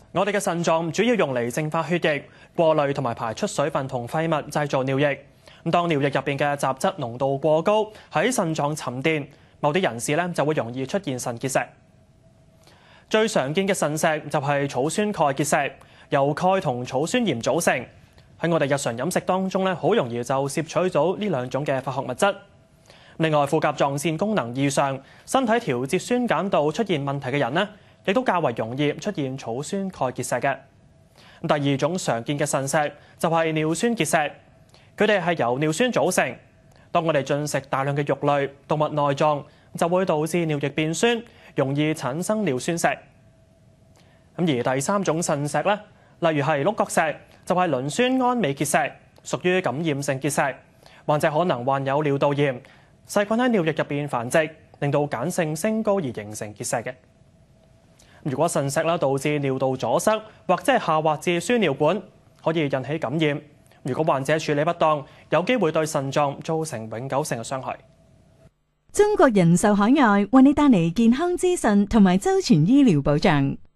我哋嘅腎臟主要用嚟淨化血液、過濾同埋排出水分同廢物，製造尿液。咁當尿液入邊嘅雜質濃度過高，喺腎臟沉澱，某啲人士咧就會容易出現腎結石。最常見嘅腎石就係草酸鈣結石，由鈣同草酸鹽組成。喺我哋日常飲食當中咧，好容易就攝取到呢兩種嘅化學物質。另外，副甲狀腺功能異常、身體調節酸鹼度出現問題嘅人呢，亦都較為容易出現草酸鈣結石嘅。第二種常見嘅腎石就係尿酸結石，佢哋係由尿酸組成。當我哋進食大量嘅肉類、動物內臟，就會導致尿液變酸，容易產生尿酸石。而第三種腎石咧，例如係碌角石，就係磷酸胺鎂結石，屬於感染性結石。患者可能患有尿道炎，細菌喺尿液入邊繁殖，令到鹼性升高而形成結石嘅。如果腎石導致尿道阻塞，或者係下滑至輸尿管，可以引起感染。如果患者處理不當，有機會對腎臟造成永久性嘅傷害。 中國人壽海外為你帶嚟健康資訊同埋周全醫療保障。